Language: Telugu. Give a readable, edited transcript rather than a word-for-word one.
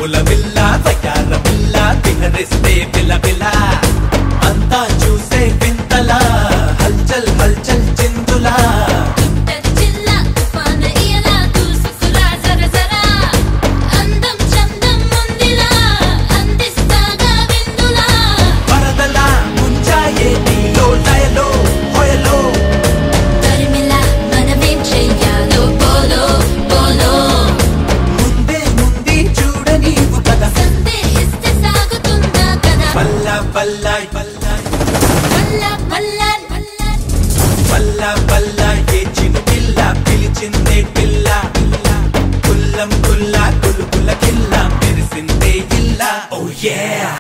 పుల విల్ల వయ్యార పిల్ల విహరిస్తే పిల్ల పిల్ల అంతా చూసే వింతలా హల్చల్ హల్చల్ చిందులా బల్లా బల్లా ఏ చిన్న పిల్ల పిలిచిందే పిల్ల కుల్లం కుల్లా కులుకుల కిల్ల మెరిసిందే ఇల్ల ఓ యే